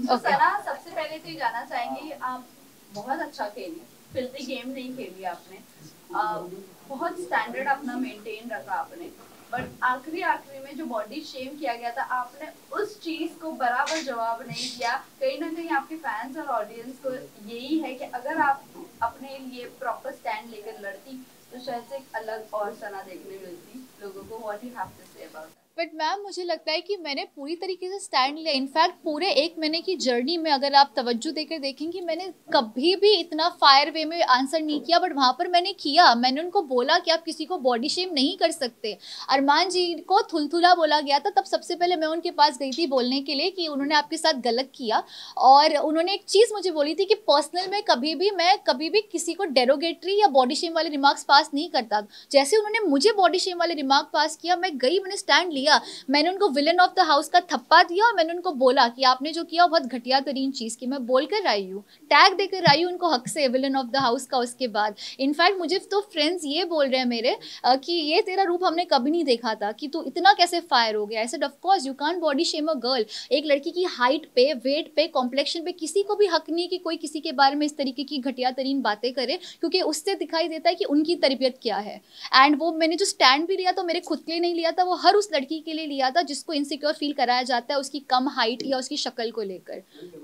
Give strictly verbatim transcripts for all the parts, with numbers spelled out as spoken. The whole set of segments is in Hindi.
तो सना, सबसे पहले तो ये जानना चाहेंगे, आप बहुत अच्छा खेली, फिल्थी गेम नहीं खेली आपने, आ, बहुत स्टैंडर्ड अपना मेंटेन रखा आपने, बट आखिरी आखिरी में जो बॉडी शेम किया गया था, आपने उस चीज को बराबर जवाब नहीं दिया। कहीं ना कहीं आपके फैंस और ऑडियंस को यही है कि अगर आप अपने लिए प्रॉपर स्टैंड लेकर लड़ती तो शायद से एक अलग और सना देखने मिलती लोगों को। What you have to say about? But ma'am मुझे लगता है कि मैंने पूरी तरीके से स्टैंड लिया। इनफैक्ट पूरे एक महीने की जर्नी में अगर आप तवज्जो देकर देखेंगे, मैंने कभी भी इतना फायर वे में आंसर नहीं किया, बट वहाँ पर मैंने किया। मैंने उनको बोला कि आप किसी को बॉडी शेम नहीं कर सकते। अरमान जी को थुलथुला बोला गया था, तब सबसे पहले मैं उनके पास गई थी बोलने के लिए कि उन्होंने आपके साथ गलत किया, और उन्होंने एक चीज़ मुझे बोली थी कि पर्सनल में कभी भी मैं कभी भी किसी को डेरोगेटरी या बॉडी शेम वाले रिमार्क्स पास नहीं करता। जैसे उन्होंने मुझे बॉडी शेम वाले रिमार्क पास किया, मैं गई, मैंने स्टैंड लिया, मैंने उनको विलन ऑफ द हाउस का थप्पा दिया, और मैंने उनको बोला कि आपने जो किया बहुत घटिया तरीन चीज़ की। मैं बोल कर आई हूँ, टैग देकर आई हूँ उनको हक से विलन ऑफ द हाउस का। उसके बाद इनफैक्ट मुझे तो फ्रेंड्स ये बोल रहे हैं मेरे कि ये तेरा रूप हमने कभी नहीं देखा था, कि तू इतना कैसे फायर हो गया। ऐसे of course you can't body shame a girl. एक लड़की की हाइट पे, वेट पे, कॉम्प्लेक्शन पे किसी को भी हक नहीं कि कोई किसी के बारे में इस तरीके की घटिया तरीन बातें करे, क्योंकि उससे दिखाई देता है कि उनकी तरबियत क्या है। एंड वो मैंने जो स्टैंड भी लिया तो मेरे खुद के लिए नहीं लिया था, वो हर उस लड़की के लिए लिया था जिसको इनसिक्योर फील कराया जाता है उसकी कम हाइट या उसकी शक्ल को लेकर।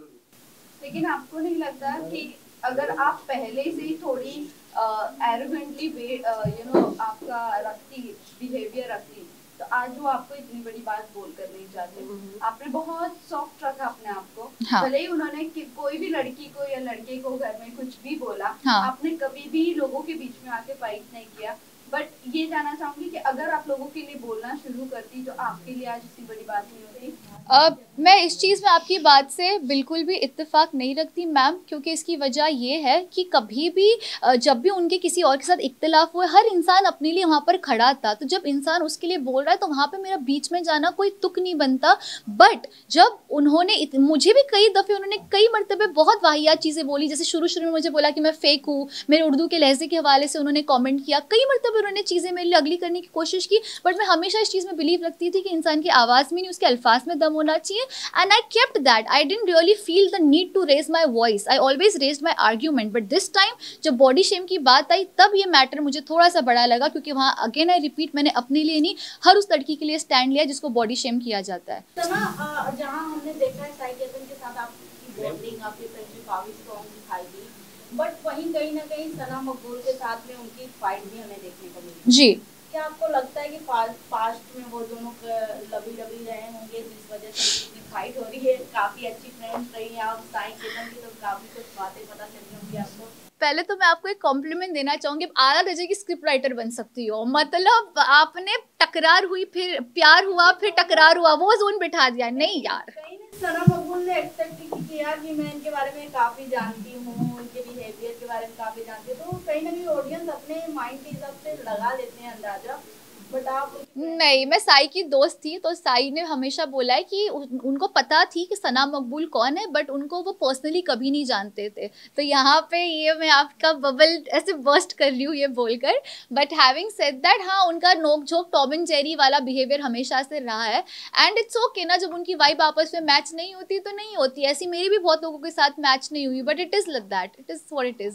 लेकिन आपको नहीं लगता कि अगर आप पहले से ही थोड़ी एरोगेंटली यू नो आपका रखती बिहेवियर रखती तो आज वो आपको इतनी बड़ी बात बोल कर नहीं जाते? आपने बहुत सॉफ्ट रखा अपने आप को। हाँ। भले ही उन्होंने कोई भी लड़की को या लड़के को घर में कुछ भी बोला, हाँ। आपने कभी भी लोगों के बीच में आके फाइट नहीं किया। बट ये जानना चाहूंगी कि अगर आप लोगों के लिए बोलना शुरू करती तो आपके लिए आज इतनी बड़ी बात नहीं होती। अब मैं इस चीज़ में आपकी बात से बिल्कुल भी इत्तेफाक नहीं रखती मैम, क्योंकि इसकी वजह ये है कि कभी भी जब भी उनके किसी और के साथ इख्तिलाफ हुए, हर इंसान अपने लिए वहाँ पर खड़ा था। तो जब इंसान उसके लिए बोल रहा है तो वहाँ पे मेरा बीच में जाना कोई तुक नहीं बनता। बट जब उन्होंने मुझे भी कई दफ़े उन्होंने कई मरतबे बहुत वाहियात चीज़ें बोली, जैसे शुरू शुरू में मुझे बोला कि मैं फेक हूँ, मेरे उर्दू के लहजे के हवाले से उन्होंने कॉमेंट किया, कई मरतबे उन्होंने चीज़ें मेरे लिए अगली करने की कोशिश की। बट मैं हमेशा इस चीज़ में बिलीव रखती थी कि इंसान की आवाज़ में नहीं उसके अल्फाज में दम होना चाहिए। And I kept that. I didn't really feel the need to raise my voice. I always raised my argument. But this time जब बॉडी शेम की बात आई तब ये मैटर मुझे थोड़ा सा बड़ा लगा, क्योंकि वहाँ अगेन आई रिपीट मैंने अपने लिए नहीं हर उस लड़की के लिए स्टैंड लिया जिसको बॉडी शेम किया जाता है। तो जहाँ हमने देखा है साइकिल के साथ आपकी बॉन्डिंग, आपकी फ्रेंडशिप काफी स्ट्रॉन्ग दिखाई दी, बट वहीं कहीं ना कहीं सना मकबूल के साथ में उनकी फाइट भी हमें देखने को मिली। जी, क्या आपको लगता है कि पास्ट में वो दोनों लवी लवी रहे होंगे जिस वजह से इतनी फाइट हो रही है? काफी अच्छी फ्रेंड्स रही हैं आप साई केतन की, तो काफी कुछ बातें पता चली होंगी आपको। पहले तो मैं आपको एक कॉम्प्लीमेंट देना चाहूंगी, आला दर्जे की स्क्रिप्ट राइटर बन सकती हो। मतलब आपने टकरार हुई, फिर प्यार हुआ, फिर टकरार हुआ, वो जोन बिठा दिया। नहीं यार, सना मकबूल ने एक्सेप्ट किया कि मैं इनके बारे में काफी जानती हूँ, उनके बिहेवियर के बारे में काफी जानती हूँ, तो कहीं ना कहीं ऑडियंस अपने माइंड के हिसाब से लगा लेते हैं अंदाजा। बट आप नहीं, मैं साई की दोस्त थी, तो साई ने हमेशा बोला है कि उन, उनको पता थी कि सना मकबूल कौन है, बट उनको वो पर्सनली कभी नहीं जानते थे। तो यहाँ पे ये मैं आपका बबल ऐसे बर्स्ट कर रही हूँ ये बोलकर। बट हैविंग सेड दैट, हाँ उनका नोक झोंक टॉम एंड जेरी वाला बिहेवियर हमेशा से रहा है, एंड इट्स ओके ना। जब उनकी वाइब आपस में मैच नहीं होती तो नहीं होती। ऐसी मेरी भी बहुत लोगों के साथ मैच नहीं हुई, but it is like that, it is what it is.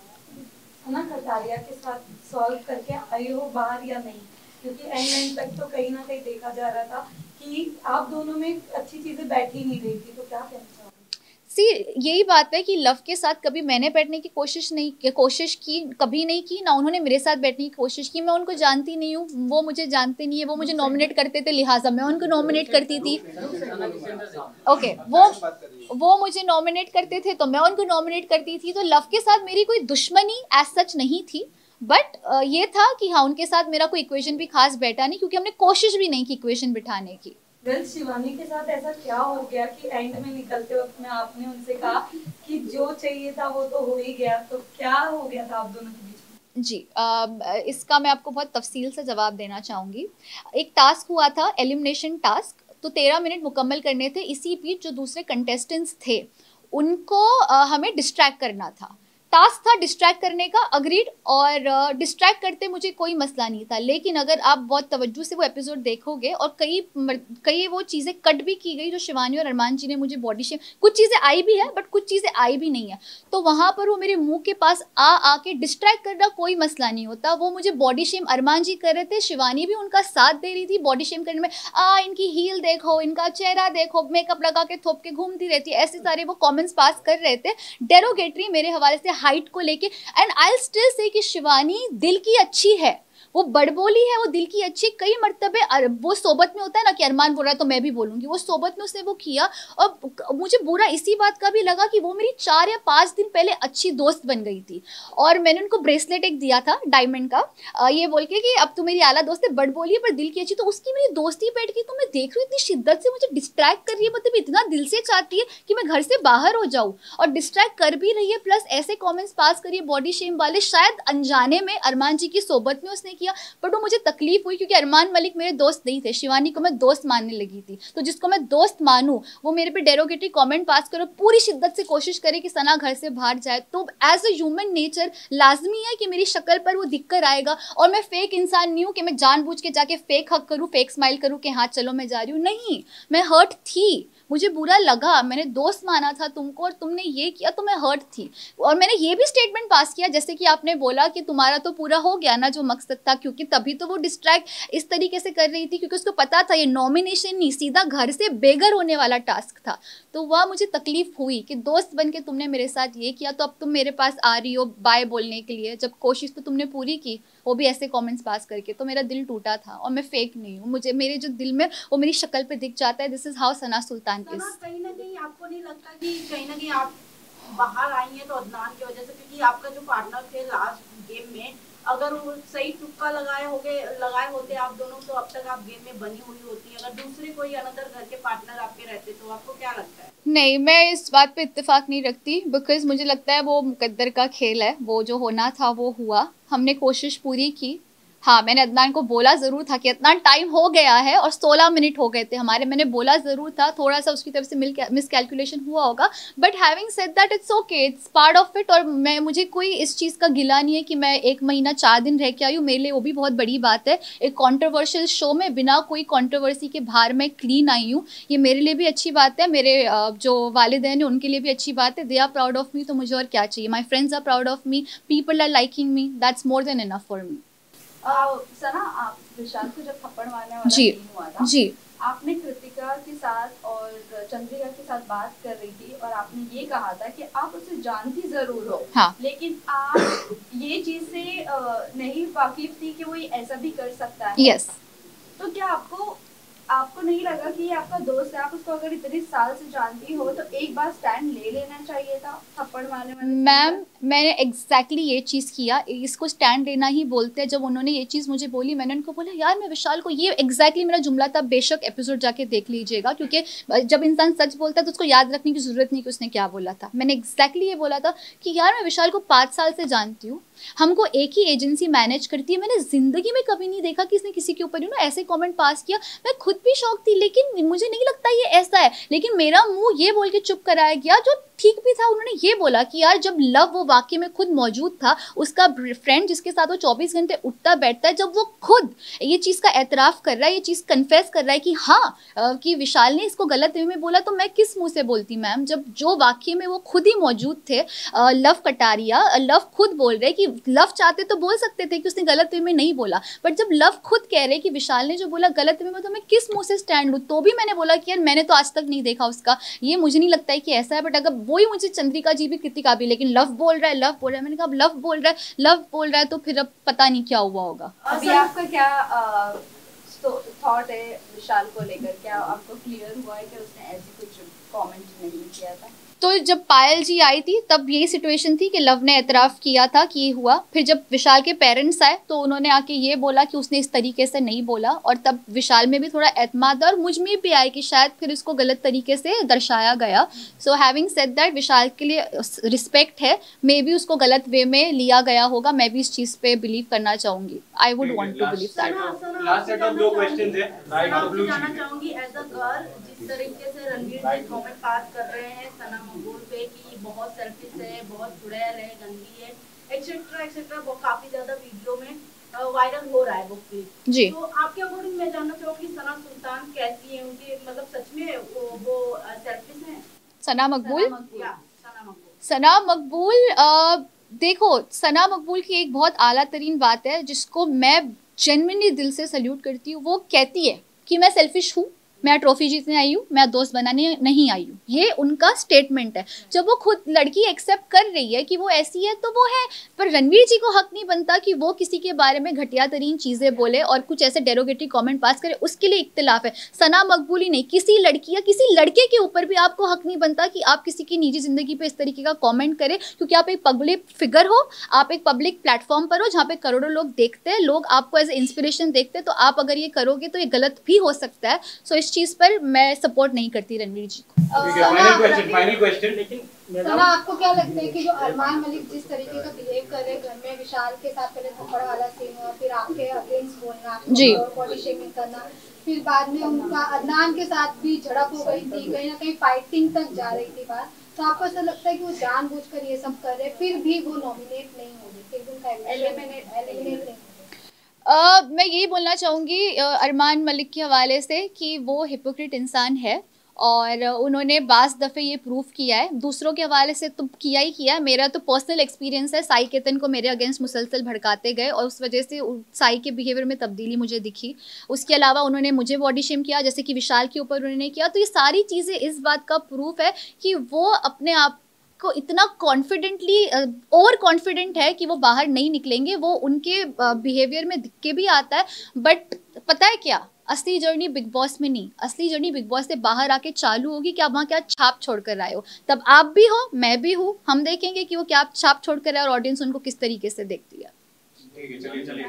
Sana Kataria के साथ सॉल्व करके आई हो बाहर या नहीं? क्योंकि एंड एंड तक तो कहीं ना कहीं देखा जा रहा था कि आप दोनों में अच्छी चीजें बैठ ही नहीं रही थी, तो क्या कहना चाहोगे? सी, यही बात है कि लव के साथ कभी मैंने बैठने की कोशिश नहीं कोशिश की कभी नहीं की, ना उन्होंने मेरे साथ बैठने की कोशिश की। मैं उनको जानती नहीं हूँ, वो मुझे जानते नहीं है। वो मुझे नॉमिनेट करते थे, लिहाजा मैं उनको नॉमिनेट करती थी। ओके, वो वो मुझे नॉमिनेट करते थे तो मैं उनको नॉमिनेट करती थी। तो लव के साथ मेरी कोई दुश्मनी एज सच नहीं थी, बट uh, ये था कि हाँ उनके साथ मेरा कोई इक्वेशन भी खास बैठा नहीं, क्योंकि हमने कोशिश भी नहीं की इक्वेशन बिठाने की। वेल, शिवानी के साथ ऐसा क्या हो गया कि एंड में निकलते वक्त में आपने उनसे कहा कि जो चाहिए था वो तो हो ही गया, तो क्या हो गया था आप दोनों के बीच में? जी, आ, इसका मैं आपको बहुत तफसील से जवाब देना चाहूँगी। एक टास्क हुआ था, एलिमिनेशन टास्क, तो तेरह मिनट मुकम्मल करने थे। इसी बीच जो दूसरे कंटेस्टेंट्स थे उनको आ, हमें डिस्ट्रैक्ट करना था। टास्क था डिस्ट्रैक्ट करने का, अग्रीड, और डिस्ट्रैक्ट करते मुझे कोई मसला नहीं था, लेकिन अगर आप बहुत तवज्जो से वो एपिसोड देखोगे और कई कई वो चीज़ें कट भी की गई जो शिवानी और अरमान जी ने मुझे बॉडी शेम, कुछ चीज़ें आई भी है बट कुछ चीज़ें आई भी नहीं है, तो वहाँ पर वो मेरे मुंह के पास आ आके डिस्ट्रैक्ट करना कोई मसला नहीं होता। वो मुझे बॉडी शेम अरमान जी कर रहे थे, शिवानी भी उनका साथ दे रही थी बॉडी शेम करने में, आ इनकी हील देखो, इनका चेहरा देखो, मेकअप लगा के थोप के घूमती रहती है, ऐसे सारे वो कमेंट्स पास कर रहे थे डेरोगेटरी मेरे हवाले से हाइट को लेके। एंड आई स्टिल से कि शिवानी दिल की अच्छी है, वो बड़बोली है, वो दिल की अच्छी, कई मर्तबे वो सोबत में होता है ना कि अरमान बोल रहा है तो मैं भी बोलूंगी, वो सोबत में उसने वो किया। और मुझे बुरा इसी बात का भी लगा कि वो मेरी चार या पाँच दिन पहले अच्छी दोस्त बन गई थी और मैंने उनको ब्रेसलेट एक दिया था डायमंड का, ये बोल के कि अब तू मेरी आला दोस्त है, बड़बोली है पर दिल की अच्छी, तो उसकी मेरी दोस्ती बैठ गई। तो मैं देख रही हूँ इतनी शिद्दत से मुझे डिस्ट्रैक्ट कर रही है, मतलब इतना दिल से चाहती है कि मैं घर से बाहर हो जाऊँ और डिस्ट्रैक्ट कर भी रही है, प्लस ऐसे कॉमेंट्स पास करिए बॉडी शेम वाले, शायद अनजाने में अरमान जी की सोबत में उसने किया, बट वो मुझे तकलीफ हुई क्योंकि अरमान मलिक मेरे दोस्त नहीं थे, शिवानी को मैं दोस्त मानने लगी थी, तो जिसको मैं दोस्त मानूं वो मेरे पे डेरोगेटरी कमेंट पास करो, पूरी शिद्दत से कोशिश करे कि सना घर से बाहर जाए, तो एज अ ह्यूमन नेचर लाजमी है कि मेरी शक्ल पर वो दिक्कत आएगा। और मैं फेक इंसान नहीं हूँ कि मैं जानबूझ के जाके फेक हक करूँ, फेक स्माइल करूँ कि हाँ चलो मैं जा रही हूँ, नहीं, मैं हर्ट थी, मुझे बुरा लगा, मैंने दोस्त माना था तुमको और तुमने ये किया तो मैं हर्ट थी। और मैंने ये भी स्टेटमेंट पास किया जैसे कि आपने बोला कि तुम्हारा तो पूरा हो गया ना जो मकसद था, क्योंकि तभी तो वो डिस्ट्रैक्ट इस तरीके से कर रही थी क्योंकि उसको पता था ये नॉमिनेशन नहीं, सीधा घर से बेघर होने वाला टास्क था। तो वह मुझे तकलीफ हुई कि दोस्त बन के तुमने मेरे साथ ये किया, तो अब तुम मेरे पास आ रही हो बाय बोलने के लिए, जब कोशिश तो तुमने पूरी की, वो भी ऐसे कमेंट्स पास करके, तो मेरा दिल टूटा था। और मैं फेक नहीं हूँ, मुझे मेरे जो दिल में वो मेरी शक्ल पे दिख जाता है। This is how Sana Sultan is. कहीं ना कहीं आपको नहीं लगता कि कहीं ना कहीं आप बाहर आई हैं तो अदनान की वजह से, क्योंकि आपका जो पार्टनर थे लास्ट गेम में, अगर वो सही तुक्का लगाए होगे लगाए होते आप दोनों तो अब तक आप गेम में बनी हुई होती। अगर दूसरे कोई अनदर घर के पार्टनर आपके रहते तो आपको क्या लगता है? नहीं, मैं इस बात पे इत्तेफाक नहीं रखती, बिकॉज मुझे लगता है वो मुकद्दर का खेल है, वो जो होना था वो हुआ, हमने कोशिश पूरी की। हाँ, मैंने अदनान को बोला ज़रूर था कि इतना टाइम हो गया है और सोलह मिनट हो गए थे हमारे, मैंने बोला ज़रूर था, थोड़ा सा उसकी तरफ से मिस कैलकुलेशन हुआ होगा, but having said that it's okay, it's part of it. और मैं मुझे कोई इस चीज़ का गिला नहीं है कि मैं एक महीना चार दिन रह के आई हूँ, मेरे लिए वो भी बहुत बड़ी बात है। एक कॉन्ट्रोवर्शियल शो में बिना कोई कॉन्ट्रोवर्सी के बाहर मैं क्लीन आई हूँ, ये मेरे लिए भी अच्छी बात है, मेरे जो वालिदैन हैं उनके लिए भी अच्छी बात है। They are proud of me, तो मुझे और क्या चाहिए। My friends are proud of me, people are liking me, that's more than enough for me. Sana, आप विशाल को जब थप्पड़ मारने वाला जी सीन हुआ था, जी, आपने कृतिका के साथ और चंद्रिका के साथ बात कर रही थी और आपने ये कहा था कि आप उसे जानती जरूर हो, हाँ, लेकिन आप ये चीज से नहीं वाकिफ थी कि वो ऐसा भी कर सकता है। यस। तो क्या आपको आपको नहीं लगा कि ये आपका दोस्त है, आप उसको अगर इतने साल से जानती हो तो एक बार स्टैंड ले लेना चाहिए था थप्पड़ मारने वाले? मैम, मैंने एग्जैक्टली ये चीज़ किया, इसको स्टैंड लेना ही बोलते हैं। जब उन्होंने ये चीज़ मुझे बोली, मैंने उनको बोला यार मैं विशाल को, ये एग्जैक्टली मेरा जुमला था, बेशक एपिसोड जाके देख लीजिएगा, क्योंकि जब इंसान सच बोलता है तो उसको याद रखने की ज़रूरत नहीं कि उसने क्या बोला था। मैंने एग्जैक्टली ये बोला था कि यार मैं विशाल को पाँच साल से जानती हूँ, हमको एक ही एजेंसी मैनेज करती है, मैंने ज़िंदगी में कभी नहीं देखा कि इसने किसी के ऊपर यू नो ऐसे कमेंट पास किया। मैं खुद भी शौक थी, लेकिन मुझे नहीं लगता ये ऐसा है, लेकिन मेरा मुंह ये बोल के चुप कराया गया, जो ठीक भी था। उन्होंने ये बोला कि यार जब लव वो वाकई में खुद मौजूद था, उसका फ्रेंड जिसके साथ वो चौबीस घंटे उठता बैठता है, जब वो खुद ये चीज़ का एतराफ़ कर रहा है, ये चीज़ कन्फेस कर रहा है कि हाँ कि विशाल ने इसको गलत वे में बोला, तो मैं किस मुंह से बोलती मैम, जब जो वाकई में वो खुद ही मौजूद थे। लव कटारिया, लव खुद बोल रहे कि लव चाहते तो बोल सकते थे कि उसने गलत वे में नहीं बोला, बट जब लव खुद कह रहे कि विशाल ने जो बोला गलत वे में, तो मैं किस मुँह से स्टैंड लूँ? तो भी मैंने बोला कि यार मैंने तो आज तक नहीं देखा उसका, ये मुझे नहीं लगता है कि ऐसा है। बट अगर वही मुझे चंद्रिका जी भी, कृतिका भी, लेकिन लव बोल रहा है, लव बोल रहा है, मैंने कहा लव बोल रहा है, लव बोल रहा है, तो फिर अब पता नहीं क्या हुआ होगा। अभी आपका क्या थॉट है विशाल को लेकर? क्या आपको क्लियर हुआ है कि उसने ऐसी कुछ कमेंट नहीं किया था? तो जब पायल जी आई थी तब यही सिचुएशन थी कि लव ने एतराफ़ किया था कि ये हुआ। फिर जब विशाल के पेरेंट्स आए तो उन्होंने आके ये बोला कि उसने इस तरीके से नहीं बोला, और तब विशाल में भी थोड़ा एतमाद और मुझ में भी आया कि शायद फिर इसको गलत तरीके से दर्शाया गया। So having said that, Vishal के लिए रिस्पेक्ट है, मे बी उसको गलत वे में लिया गया होगा, मैं भी इस चीज़ पे बिलीव करना चाहूँगी। I would want to believe that. Last set of दो क्वेश्चंस है, राइट और ब्लू। जानना चाहूँगी एज अ गर्ल, जिस तरीके से रणवीर जी कमेंट पास कर रहे हैं सना मकबूल पे कि बहुत सेल्फिश है, बहुत चुड़ैल है, गंदी है, एक्सेट्रा एक्सेट्रा, वो काफी ज्यादा वीडियो में वायरल हो रहा है वो क्लिप जी। तो आपके अकॉर्डिंग मैं जानना चाहूँगी सना सुल्तान कैसी है, उनकी मतलब सच में वो, वो सेल्फिश है? सना मकबूल या सना मकबूल सना मकबूल अ, देखो, सना मकबूल की एक बहुत आला तरीन बात है जिसको मैं जेन्युइनली दिल से सल्यूट करती हूँ। वो कहती है कि मैं सेल्फिश हूँ, मैं ट्रॉफी जीतने आई हूँ, मैं दोस्त बनाने नहीं आई हूँ। ये उनका स्टेटमेंट है। जब वो खुद लड़की एक्सेप्ट कर रही है कि वो ऐसी है तो वो है, पर रणवीर जी को हक नहीं बनता कि वो किसी के बारे में घटिया तरीन चीज़ें बोले और कुछ ऐसे डेरोगेटरी कमेंट पास करे। उसके लिए इख्तिलाफ है। सना मकबूल ही नहीं, किसी लड़की या किसी लड़के के ऊपर भी आपको हक नहीं बनता कि आप किसी की निजी ज़िंदगी पे इस तरीके का कॉमेंट करें, क्योंकि आप एक पब्लिक फिगर हो, आप एक पब्लिक प्लेटफॉर्म पर हो जहाँ पे करोड़ों लोग देखते हैं, लोग आपको एज ए इंस्पिरेशन देखते हैं। तो आप अगर ये करोगे तो ये गलत भी हो सकता है। सो इस चीज़ पर मैं सपोर्ट नहीं करती रणवीर जी को। ठीक है, फाइनल क्वेश्चन फाइनल क्वेश्चन लेकिन सना, आपको क्या लगता है कि जो अरमान मलिक जिस तरीके का बिहेव कर रहे घर में, विशाल के साथ पहले थप्पड़ वाला सीन हुआ, फिर आपके अगेंस्ट बोलना जी, और बॉडी शेमिंग करना, फिर बाद में उनका अदनान के साथ भी झड़प हो गई थी, कहीं ना कहीं फाइटिंग तक जा रही थी बात, तो आपको ऐसा लगता है कि वो जानबूझकर ये सब कर रहे फिर भी वो नॉमिनेट नहीं हो रही, फिर भी उनका एलिमिनेट एलिमिनेट नहीं हो? Uh, मैं यही बोलना चाहूँगी uh, अरमान मलिक के हवाले से कि वो हिपोक्रेट इंसान है और uh, उन्होंने बास दफ़े ये प्रूव किया है। दूसरों के हवाले से तो किया ही किया है। मेरा तो पर्सनल एक्सपीरियंस है, साई केतन को मेरे अगेंस्ट मुसलसल भड़काते गए और उस वजह से साई के बिहेवियर में तब्दीली मुझे दिखी। उसके अलावा उन्होंने मुझे बॉडी शेम किया, जैसे कि विशाल के ऊपर उन्होंने किया। तो ये सारी चीज़ें इस बात का प्रूफ है कि वो अपने आप को इतना कॉन्फिडेंटली ओवर कॉन्फिडेंट है कि वो बाहर नहीं निकलेंगे। वो उनके बिहेवियर में दिख के भी आता है। बट पता है क्या, असली जर्नी बिग बॉस में नहीं, असली जर्नी बिग बॉस से बाहर आके चालू होगी कि आप वहाँ क्या छाप छोड़ कर आए हो। तब आप भी हो, मैं भी हूँ, हम देखेंगे कि वो क्या छाप छोड़ कर आए और ऑडियंस उनको किस तरीके से देखती है। ठीक है, चलिए चलिए।